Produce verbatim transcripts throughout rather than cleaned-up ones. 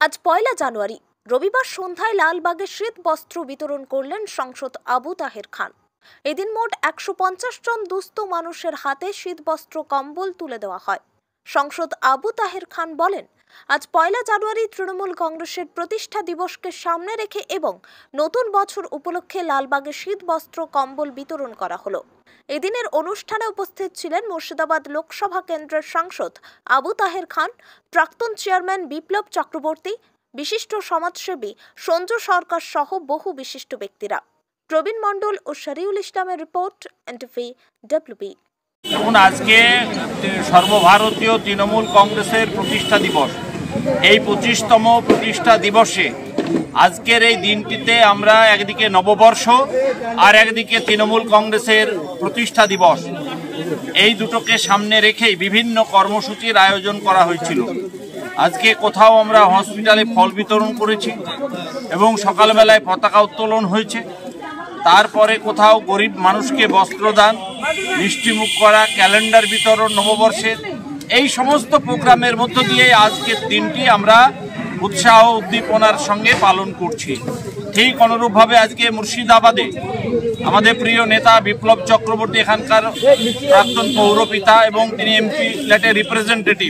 আজ পয়লা জানুয়ারি রবিবার সন্ধ্যায় লালবাগে শীত বস্ত্র বিতরণ করলেন সাংসদ আবু তাহের খান। এদিন মোট একশো পঞ্চাশ জন দুস্থ মানুষের হাতে শীত বস্ত্র কম্বল তুলে দেওয়া হয়। সাংসদ আবু তাহের খান বলেন, আজ পয়লা জানুয়ারি তৃণমূল কংগ্রেসের প্রতিষ্ঠা দিবসকে সামনে রেখে এবং নতুন বছর উপলক্ষে লালবাগে শীত বস্ত্র কম্বল বিতরণ করা হলো। এদিনের অনুষ্ঠানে উপস্থিত ছিলেন মুর্শিদাবাদ লোকসভা কেন্দ্রের সাংসদ আবু তাহের খান, প্রাক্তন চেয়ারম্যান বিপ্লব চক্রবর্তী, বিশিষ্ট সমাজসেবী সঞ্জু সরকার সহ বহু বিশিষ্ট ব্যক্তিরা। প্রবীণ মণ্ডল ও শরীউল ইসলামের report, N T V W B. এখন আজকে সর্বভারতীয় তৃণমূল কংগ্রেসের প্রতিষ্ঠা দিবস। এই পঁচিশতম প্রতিষ্ঠা দিবসে আজকের এই দিনটিতে আমরা একদিকে নববর্ষ আর একদিকে তৃণমূল কংগ্রেসের প্রতিষ্ঠা দিবস, এই দুটোকে সামনে রেখেই বিভিন্ন কর্মসূচির আয়োজন করা হয়েছিল। আজকে কোথাও আমরা হসপিটালে ফল বিতরণ করেছি এবং সকালবেলায় পতাকা উত্তোলন হয়েছে। তারপরে কোথাও গরিব মানুষকে বস্ত্রদান, মিষ্টিমুখ করা, ক্যালেন্ডার বিতরণ নববর্ষের, এই সমস্ত প্রোগ্রামের মধ্য দিয়ে আজকের দিনটি আমরা উৎসাহ উদ্দীপনার সঙ্গে পালন করছি। ঠিক অনুরূপভাবে আজকে মুর্শিদাবাদে আমাদের প্রিয় নেতা বিপ্লব চক্রবর্তী, এখানকার প্রাক্তন পৌরপিতা এবং তিনি এমপি লেটের রিপ্রেজেন্টেটিভ,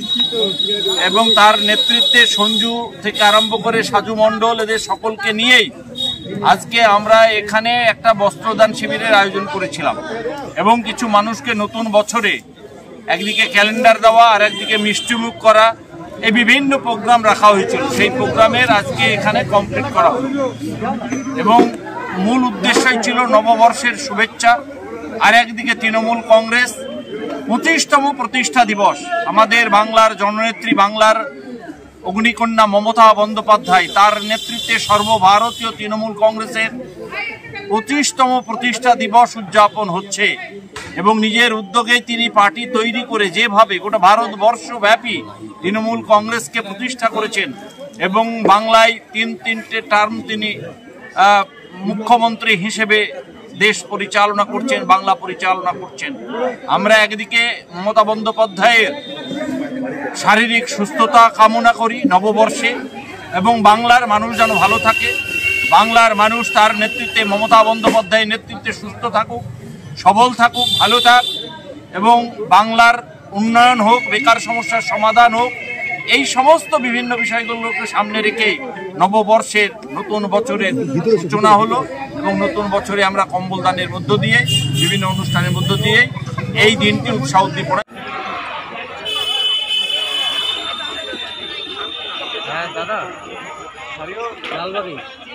এবং তার নেতৃত্বে সঞ্জু থেকে আরম্ভ করে সাজু মণ্ডল, এদের সকলকে নিয়েই আজকে আমরা এখানে একটা বস্ত্রদান শিবিরের আয়োজন করেছিলাম এবং কিছু মানুষকে নতুন বছরে একদিকে ক্যালেন্ডার দেওয়া আর একদিকে মিষ্টিমুখ করা, এই বিভিন্ন প্রোগ্রাম রাখা হয়েছিল। সেই প্রোগ্রামের আজকে এখানে কমপ্লিট করা হলো এবং মূল উদ্দেশ্যই ছিল নববর্ষের শুভেচ্ছা। আর একদিকে তৃণমূল কংগ্রেস পঁচিশতম প্রতিষ্ঠা দিবস, আমাদের বাংলার জননেত্রী, বাংলার অগ্নিকন্যা মমতা বন্দ্যোপাধ্যায়, তার নেতৃত্বে সর্বভারতীয় তৃণমূল কংগ্রেসের পঁচিশতম প্রতিষ্ঠা দিবস উদযাপন হচ্ছে এবং নিজের উদ্যোগে তিনি পার্টি তৈরি করে যেভাবে গোটা ভারতবর্ষব্যাপী তৃণমূল কংগ্রেসকে প্রতিষ্ঠা করেছেন এবং বাংলায় তিন তিনটে টার্ম তিনি মুখ্যমন্ত্রী হিসেবে দেশ পরিচালনা করছেন, বাংলা পরিচালনা করছেন। আমরা একদিকে মমতা বন্দ্যোপাধ্যায়ের শারীরিক সুস্থতা কামনা করি নববর্ষে এবং বাংলার মানুষ যেন ভালো থাকে, বাংলার মানুষ তার নেতৃত্বে, মমতা বন্দ্যোপাধ্যায়ের নেতৃত্বে সুস্থ থাকুক, সবল থাকুক, ভালো থাক এবং বাংলার উন্নয়ন হোক, বেকার সমস্যার সমাধান হোক, এই সমস্ত বিভিন্ন বিষয়গুলোকে সামনে রেখেই নববর্ষের নতুন বছরের সূচনা হলো এবং নতুন বছরে আমরা কম্বল দানের মধ্য দিয়ে, বিভিন্ন অনুষ্ঠানের মধ্য দিয়ে এই দিনটি উৎসাহ উদ্দীপনা। হ্যাঁ দাদা, লালবাগে